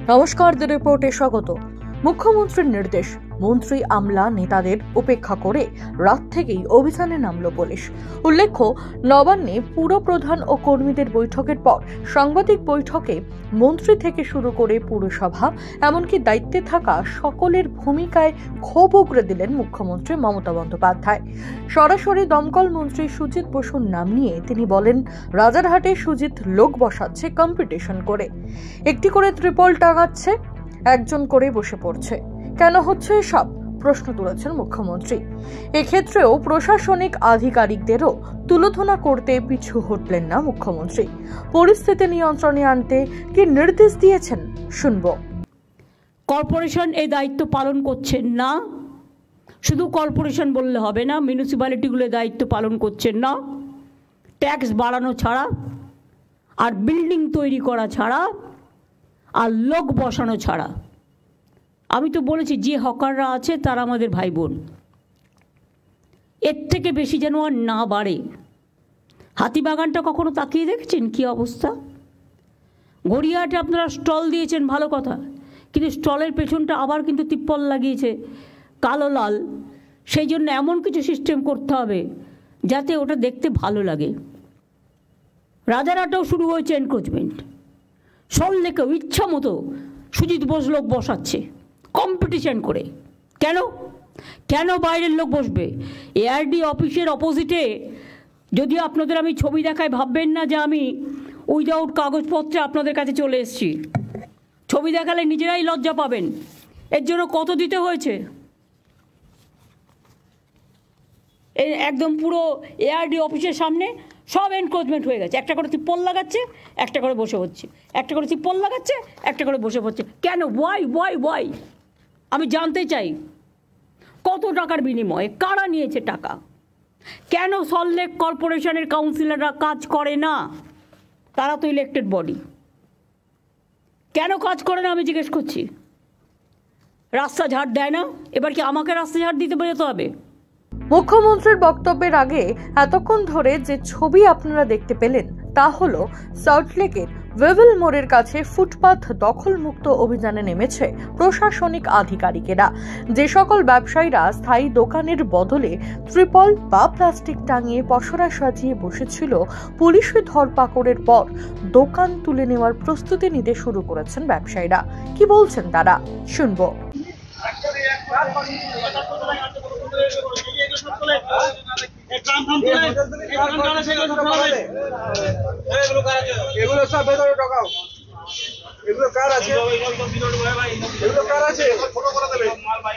নমস্কার, দ্য রিপোর্টে স্বাগত। মুখ্যমন্ত্রীর নির্দেশ, মন্ত্রী আমলা নেতাদের উপেক্ষা করে রাত থেকেই অভিযানে নামল পুলিশ। উল্লেখ্য, নবান্নে পুরপ্রধান ও কর্মীদের বৈঠকের পর সাংবাদিক বৈঠকে মন্ত্রী থেকে শুরু করে পুরসভা এমনকি দায়িত্বে থাকা সকলের ভূমিকায় ক্ষোভ উগরে দিলেন মুখ্যমন্ত্রী মমতা বন্দ্যোপাধ্যায়। সরাসরি দমকল মন্ত্রী সুজিত বসুর নাম নিয়ে তিনি বলেন, রাজারহাটে সুজিত লোক বসাচ্ছে কম্পিটিশন করে, একটি করে ত্রিপল টাঙাচ্ছে, একজন করে বসে পড়ছে। কেন হচ্ছে সব প্রশ্ন তুলেছেন মুখ্যমন্ত্রী। এক্ষেত্রেও প্রশাসনিক আধিকারিকদেরও তুলোধনা করতে পিছু হটলেন না মুখ্যমন্ত্রী। পরিস্থিতি নিয়ন্ত্রণে আনতে কি নির্দেশ দিয়েছেন শুনব। কর্পোরেশন এই দায়িত্ব পালন করছেন না, শুধু কর্পোরেশন বললে হবে না, মিউনিসিপ্যালিটিগুলো দায়িত্ব পালন করছেন না। ট্যাক্স বাড়ানো ছাড়া আর বিল্ডিং তৈরি করা ছাড়া আর লোক বসানো ছাড়া। আমি তো বলেছি, যে হকাররা আছে তারা আমাদের ভাই বোন, এর থেকে বেশি যেন আর না বাড়ে। হাতিবাগানটা কখনো তাকিয়ে দেখেছেন কি অবস্থা? গড়িয়াহাটে আপনারা স্টল দিয়েছেন, ভালো কথা, কিন্তু স্টলের পেছনটা আবার কিন্তু তিপ্পল লাগিয়েছে কালো লাল। সেই জন্য এমন কিছু সিস্টেম করতে হবে যাতে ওটা দেখতে ভালো লাগে। রাজারহাটেও শুরু হয়েছে এনক্রোচমেন্ট। সল্লেকেও ইচ্ছা মতো সুজিত বোস লোক বসাচ্ছে কম্পিটিশন করে। কেন কেন বাইরের লোক বসবে? এআরডি অফিসের অপোজিটে, যদিও আপনাদের আমি ছবি দেখায় ভাববেন না যে আমি উইদাউট কাগজপত্রে আপনাদের কাছে চলে এসেছি। ছবি দেখালে নিজেরাই লজ্জা পাবেন। এর জন্য কত দিতে হয়েছে? এই একদম পুরো এআরডি অফিসের সামনে সব এনক্রোচমেন্ট হয়ে গেছে। একটা করে তিপ্পল লাগাচ্ছে, একটা করে বসে হচ্ছে, একটা করে তিপ্পল লাগাচ্ছে, একটা করে বসে পড়ছে। কেন? ওয়াই? আমি জানতে চাই, কত টাকার বিনিময়ে কারা নিয়েছে টাকা? কেন সল্টলেক কর্পোরেশনের কাউন্সিলররা কাজ করে না? তারা তো ইলেক্টেড বডি। কেন কাজ করে না আমি জিজ্ঞেস করছি। রাস্তা ঝাড় দেয় না, এবার কি আমাকে রাস্তা ঝাড় দিতে যেতে হবে? মুখ্যমন্ত্রীর বক্তব্যের আগে এতক্ষণ ধরে যে ছবি আপনারা দেখতে পেলেন তা হলো সল্টলেকের ওয়েভেল মোড়ের কাছে ফুটপাথ দখলমুক্ত অভিযানে নেমেছে প্রশাসনিক আধিকারিকেরা। যে সকল ব্যবসায়ীরা স্থায়ী দোকানের বদলে ত্রিপল বা প্লাস্টিক টাঙিয়ে পসরা সাজিয়ে বসেছিল, পুলিশি ধরপাকড়ের পর দোকান তুলে নেওয়ার প্রস্তুতি নিতে শুরু করেছেন ব্যবসায়ীরা। কি বলছেন তারা শুনবো। এগুলো সব ভেতরে ঢোকাও। এগুলো কার আছে? এগুলো কার আছে? ফটো করে দেবে।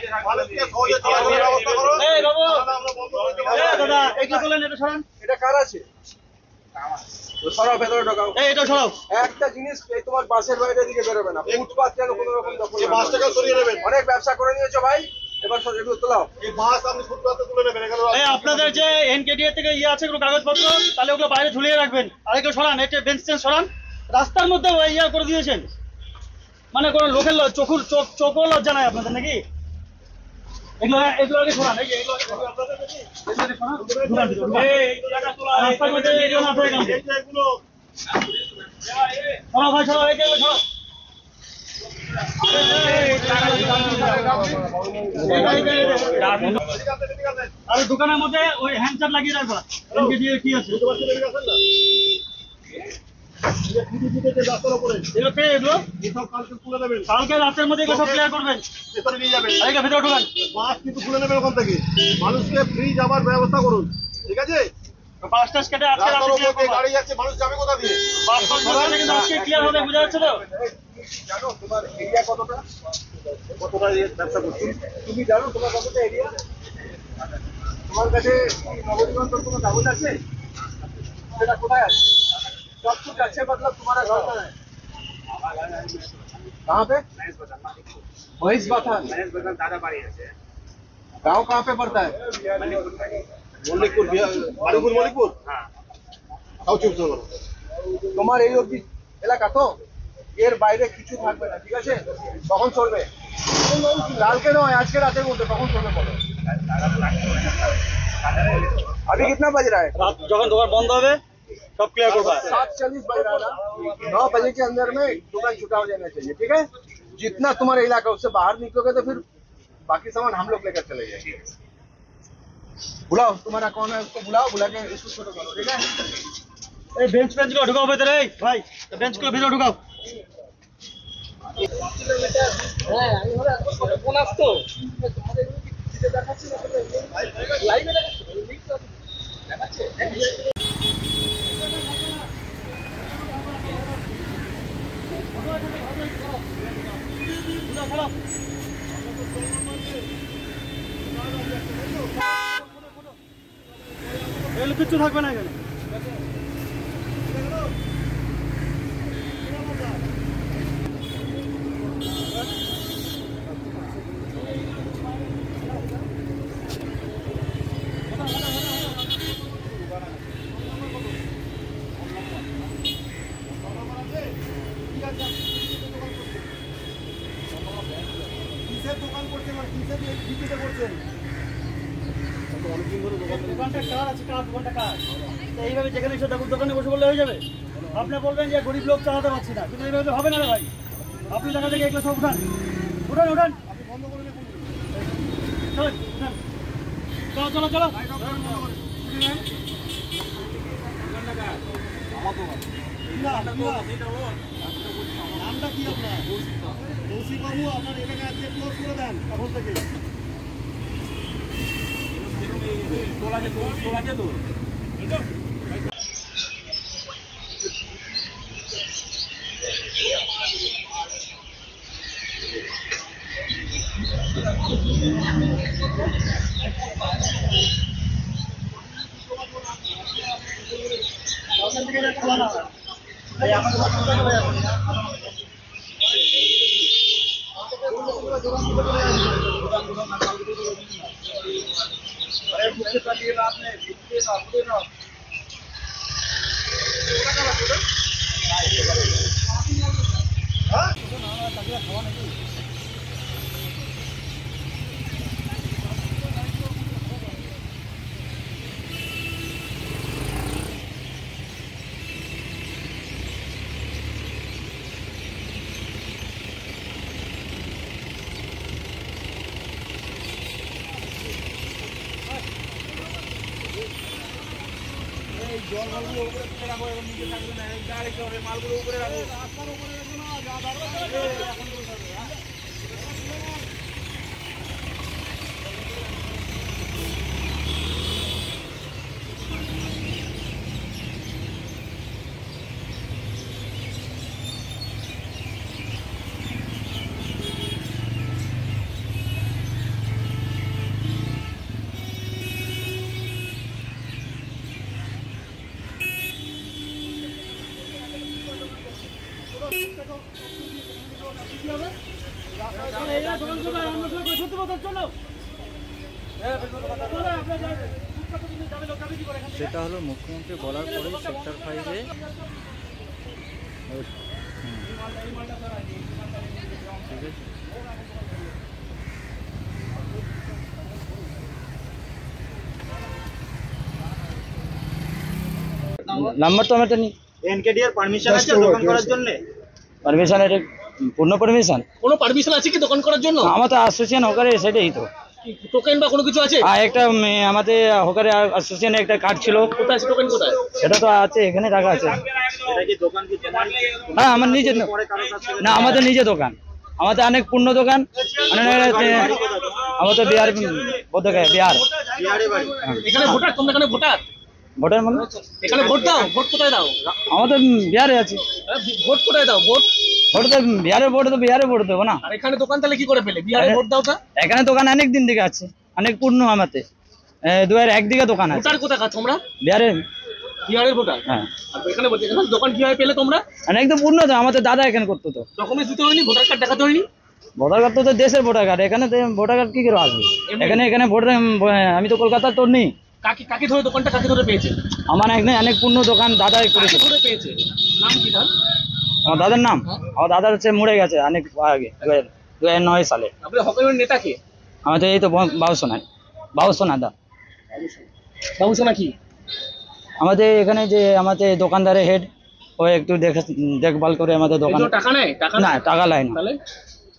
এটা কার আছে? সরাও, ভেতরে ঢোকাও। এটা সরাও। একটা জিনিস, তোমার বাসের বাইরে দিকে বেরোবে না। ফুটপাথ যেন কোনো রকম দখল না। বাসটাকে সরিয়ে নেবেন। অনেক ব্যবসা করে নিয়েছো ভাই, এবার এগুলো তোলাও। এই বাস আপনি ফুটপাথে তুলে নেবেন। এই আপনাদের যে এনকেডিএ থেকে আছে এগুলো কাগজপত্র, তাহলে ওগুলো বাইরে ঝুলিয়ে রাখবেন। আরেকটু সরান, এটা বেঞ্চ টেঞ্চ সরান। রাস্তার মধ্যে করে দিয়েছেন, মানে কোনো লোকের চোখও লজ্জা নাই আপনাদের নাকি? এগুলো আগে সরান। রাস্তার মধ্যে এগুলো না সরে গেছে। সরাও ভাই, সরাও, এগুলো সরাও। আর দোকানের মধ্যে ওই হ্যান্ডচার লাগিয়ে রাখবা। কি আছে কালকে রাতের মধ্যে সব ক্লিয়ার করবেন, নিয়ে যাবেন। ভেতরে ঢোকান, বাস কিন্তু খুলে নেবেন ওখান থেকে। মানুষকে ফ্রি যাওয়ার ব্যবস্থা করুন, ঠিক আছে? বাস টাস কেটে আজকে গাড়ি যাচ্ছে, মানুষ যাবে কোথা দিয়ে? বাস কিন্তু আজকে ক্লিয়ার হবে, বোঝা যাচ্ছে তো? জানো তোমার এরিয়া কতটা ব্যবসা করছো? তুমি জানো তোমার কতটা এরিয়া? তোমার কাছে নবনিবন্ধন কোনো কাগজ আছে? সেটা কোথায় আছে? सब कुछ अच्छे मतलब तुम्हारा घर का है। कहाँ पे? महेश बाथान दादा बाड़ी है। गाँव कहाँ पे पड़ता है? मल्लिकपुर। मल्लिकपुर। हाँ। आओ चुप करो। তোমার এই অবধি এলাকা তো, এর বাইরে কিছু থাকবে না, ঠিক আছে? কখন চলবে? কালকে নয়, আজকে রাতের মধ্যে কখন চলবে বলো? अभी कितना बज रहा है? रात যখন দোকান বন্ধ হবে सब क्लियर करवा। 7:40 बज रहा है ना, 9 बजे के अंदर में दुकान छुटा हो जाना चाहिए, ठीक है? जितना तुम्हारा इलाका उससे बाहर निकलोगे तो फिर बाकी सामान हम लोग लेकर चले जाएंगे। बुलाओ तुम्हारा कौन है उसको बुलाओ, बुला के इसको छोटो करो, ठीक है? बेंच बेंच को ढुकाओ भीतर भाई, बेंच को भीतर ढुकाओ। কিচ্ছু থাকবে না এখানে। দোকান করতে মানে কিসের বিক্রিতে করছেন? দোকানটা কার আছে, কার দোকানটা কার? এইভাবে যেখানে এসে দোকানে বসে বললে হয়ে যাবে? আপনি বলবেন যে গরিব লোক চালাতে পারছি না, কিন্তু এইভাবে হবে না রে ভাই। আপনি জায়গা থেকে এগুলো সব উঠান উঠান উঠান, আপনি বন্ধ করে চলো চলো চলো। নামটা কি আপনার? কৌশিক বাবু, আপনার এলাকা আজকে ক্লোজ করে দেন এখন থেকে। জলগুলো উপরে তুলে রাখো এবং নিচে থাকবে না, ডাইরেক্ট হবে মালগুলো উপরে রাখো, রাস্তার উপরে রাখো না, যা দরকার এখন করতে হবে। সেটা হলো মুখ্যমন্ত্রী বলার পরেই সেক্টর 5-এ ঠিক আছে। নাম্বার তো আমার নেই। এনকেডি এর পারমিশন আছে দোকান করার জন্য? পারমিশন এটা পূর্ণ পারমিশন? কোনো পারমিশন আছে কি দোকান করার জন্য? আমার তো অ্যাসোসিয়েশন হকারে সেটাই তো। টোকেন বা কোনো কিছু আছে? একটা আমাদের হকারে অ্যাসোসিয়েশনে একটা কার্ড ছিল। কোথায় আছে টোকেন, কোথায়? সেটা তো আছে, এখানে রাখা আছে। এটা কি দোকান কি তোমার? হ্যাঁ আমার নিজের না, আমাদের নিজের দোকান, আমাদের অনেক পূর্ণ দোকান। আমাদের বিহার বোধকে বিহার। এখানে ভোটার, তোমরা এখানে ভোটার? ভোটার মানে এখানে ভোট দাও? ভোট কোথায় দাও? আমাদের বিহারে আছে। ভোট কোথায় দাও? ভোট ভোট তো বিহারে, ভোট তো বিহারে ভোট দেবো না। আর এখানে দোকান তাহলে কি করে পেলে? বিহারে ভোট দাও তা? এখানে দোকান অনেক দিন থেকে আছে, অনেক পূর্ণ। আমাদের 2001 দিকে দোকান আছে। ভোটার কোথায় কাজ তোমরা? বিহারের। বিহারের ভোটার? হ্যাঁ। আর এখানে বলতে এখানে দোকান কিভাবে পেলে তোমরা? অনেক তো পূর্ণ তো, আমাদের দাদা এখানে করতো তো। ডকুমেন্টস দিতে হয়নি? ভোটার কার্ড দেখাতে হয়নি? ভোটার কার্ড তো দেশের ভোটার কার্ড, এখানে ভোটার কার্ড কি করে আসবে? এখানে ভোটার, আমি তো কলকাতার তোর নেই। কাকে কাকে ধরে দোকানটা কাকে ধরে পেয়েছে? আমার এখানে অনেক পূর্ণ দোকান দাদাই করেছে। কাকে ধরে পেয়েছে? নাম কি তার? আমার দাদার নাম, আমার দাদার হচ্ছে মরে গেছে অনেক আগে, 2009 সালে। আপনার হকারের নেতা কে? আমাদের এই তো বাবুসোনা দা। বাবুসোনা কি? আমাদের এখানে যে আমাদের দোকানদারের হেড, ও একটু দেখভাল করে আমাদের দোকান। টাকা নেয়? টাকা না, টাকা নেয় না। তাহলে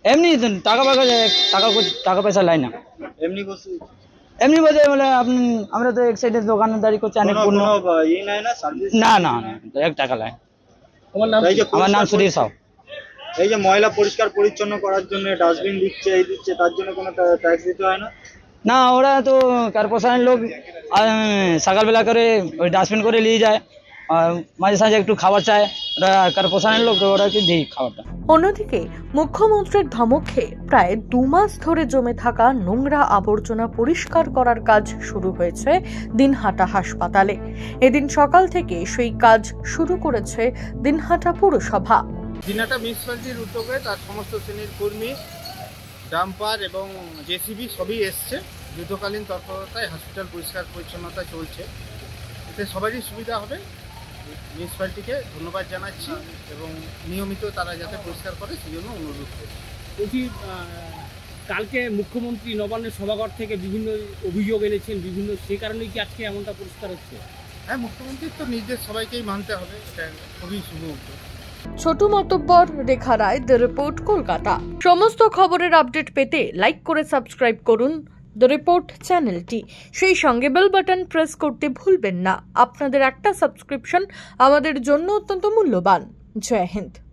এমনি টাকা পয়সা লাই না, এমনি বলতে বলে আপনি আমরা তো এক সাইডে দোকানদারি করছি অনেক পূর্ণ না না না 1 টাকা লাই। তোমার নাম কি? আমার নাম সুধীর সাউ। এই যে ময়লা পরিষ্কার পরিচ্ছন্ন করার জন্য ডাস্টবিন দিচ্ছে, এই দিচ্ছে, তার জন্য কোনো ট্যাক্স দিতে হয় না? না, ওরা তো কর্পোরেশনের লোক সকালবেলা করে ওই ডাস্টবিন করে নিয়ে যায়, আর মাঝে সাঝে একটু খাবার চায়, ওরা কর্পোরেশনের লোক তো ওরা কি দিই খাবারটা। অন্যদিকে মুখ্যমন্ত্রীর ধমক খেয়ে প্রায় 2 মাস ধরে জমে থাকা নোংরা আবর্জনা পরিষ্কার করার কাজ শুরু হয়েছে দিনহাটা হাসপাতালে। এদিন সকাল থেকে সেই কাজ শুরু করেছে দিনহাটা পুরসভা। দিনহাটা মিউনিসিপ্যালিটির উদ্যোগে তার সমস্ত শ্রেণীর কর্মী, ডাম্পার এবং জেসিবি সবই এসছে। যুদ্ধকালীন তৎপরতায় হসপিটাল পরিষ্কার পরিচ্ছন্নতা চলছে, এতে সবারই সুবিধা হবে। মিউনিসিপ্যালিটিকে ধন্যবাদ জানাচ্ছি এবং নিয়মিত তারা যাতে পরিষ্কার করে সেই জন্য অনুরোধ করছি। বলছি কালকে মুখ্যমন্ত্রী নবান্নের সভাঘর থেকে বিভিন্ন অভিযোগ এনেছেন, বিভিন্ন সেই কারণেই কি আজকে এমনটা পরিষ্কার হচ্ছে? হ্যাঁ, মুখ্যমন্ত্রীর তো নির্দেশ সবাইকেই মানতে হবে, এটা খুবই শুভ উদ্যোগ। ছোট মতব্বর, রেখা রায়, দ্য রিপোর্ট, কলকাতা। সমস্ত খবরের আপডেট পেতে লাইক করে সাবস্ক্রাইব করুন দ্য রিপোর্ট চ্যানেলটি। সেই সঙ্গে বেল বাটন প্রেস করতে ভুলবেন না। আপনাদের একটা সাবস্ক্রিপশন আমাদের জন্য অত্যন্ত মূল্যবান। জয় হিন্দ।